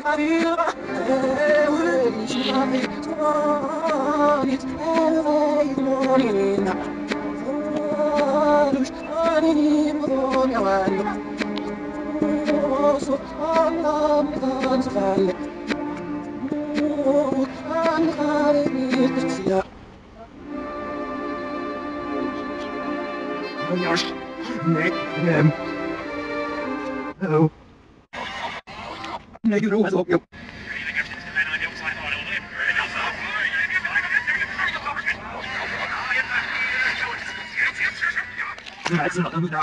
Oh, nee, du hast auch. Also, da.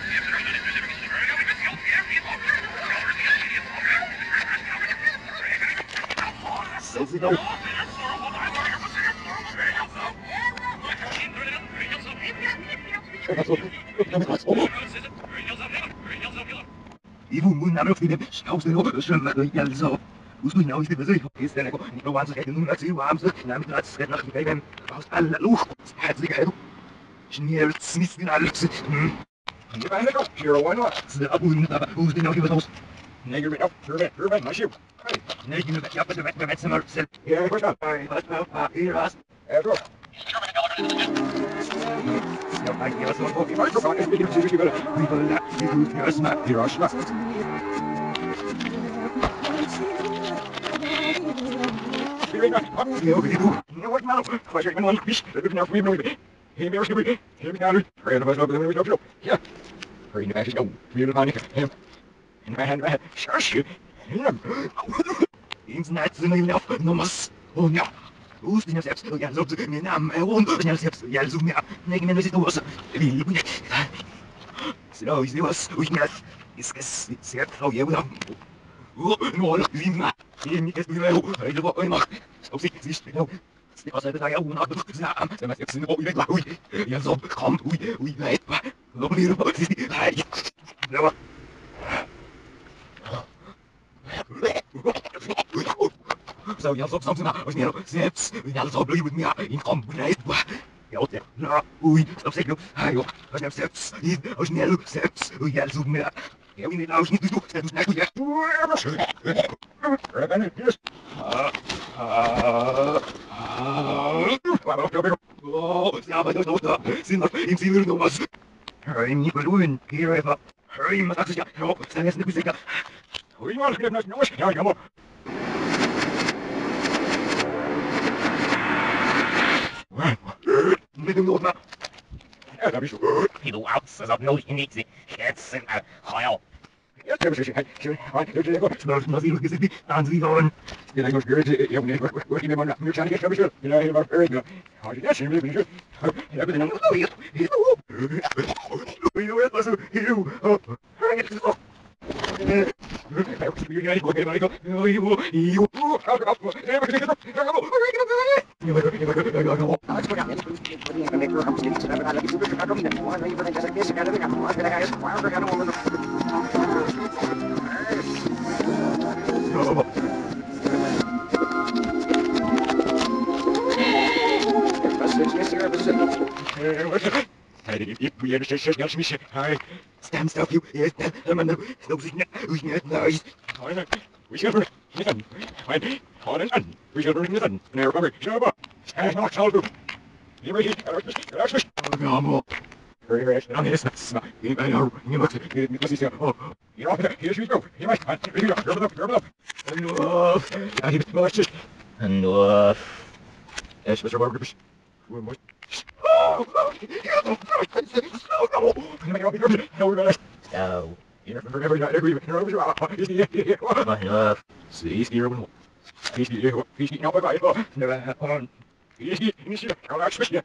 So sieht aus. Ibu mun namelijk voor de schouwstel, schön ja zo. Hoe doe je nou eens de bezig? Is er nou niet nog aan zeggen nu dat ze warm zijn? Na met dat schret nach gegeven. Aus alle Luft. Herzlich. Schnell sniffen alles. Je bent er ook. Hier why not? Ze abun aber hoe doe je nou eens? Nee, je bent op. Je bent maar shit. Nee, je bent ja met ze maar zelf. Ja, ik was. Wat hier was. Erdoor. Ja, maar je was nog op die microfoon. Ik ben natuurlijk wel. Wie wil dat? Die doet je eens maar. Hier was maar. Ik weet niet. Ja, oké, doe. Nou, wat nou? Wat zeg je nou? Dat doe ik nou voor je nooit. Hé, meer alsjeblieft. Hé, ik nou. Ga was op de ja. Hé, in de wijze. Oh, weer een hem. In mijn hand. Sjorsje. Eens net zijn we af. Nomas. Oh, ja. Hoe is het zelfs? Ja, zo te mijn naam. Ja, zelfs. Ja, zo meer. Nee, ik ben er was. Wie moet ik? Zo is het was. Hoe net. Is het zeer trouw je wel. Oh, wie maar. Je niet eens meer. Hij wil wat mag. Zo zie ik nou. Ik was even daar ja, hoe naar de zaam. Ze met je op je weg. Oei. Ja, zo kom. Oei, weet. Loop hier op. Hij. Ja. Zo, ja, zo na. Als je selbst, ja, zo blijf je meer in kom. Ja, ja. Oei, stop zeker. Hajo. Als je selbst, als je selbst, ja, zo meer. Ja, wie niet nou niet doen. Dat is net goed. Ja, maar dat is nog. Zie nog, in zie nog was. Hoi, niet bedoelen. Hier even. Hoi, maar dat is ja. Ja, zijn het niet zeker. Hoi, maar ik heb nog nooit. Ja, jammer. Met hem nog maar. Ja, dat is zo. Hij doet alles op nooit niet. Het is een geil. Ja, dat is het. Dat is gezien. Dan zie je ja, ik was weer ja, nee, wat je maar nu zijn ik heb je. Ja, je was er. Had je dat zien we niet. Ja, ben dan nog weer. Je weet wat zo. Stem stuff you, yes, I'm no, no, we net nice. We should listen. When, on and we should listen. Never remember, show up. And not so good. You ready? Come very rich. I'm his smile. You know, you must see. Oh, you know, here's you go. You might. You're up. And yes, Mr. Barber. So, you never agree. See, here when he's not by never on. He's I'll actually.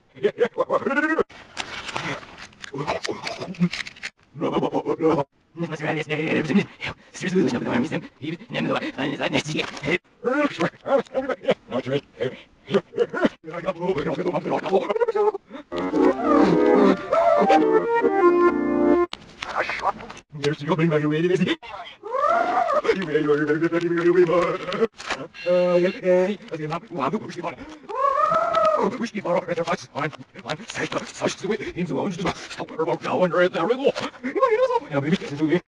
There's your bring away this. You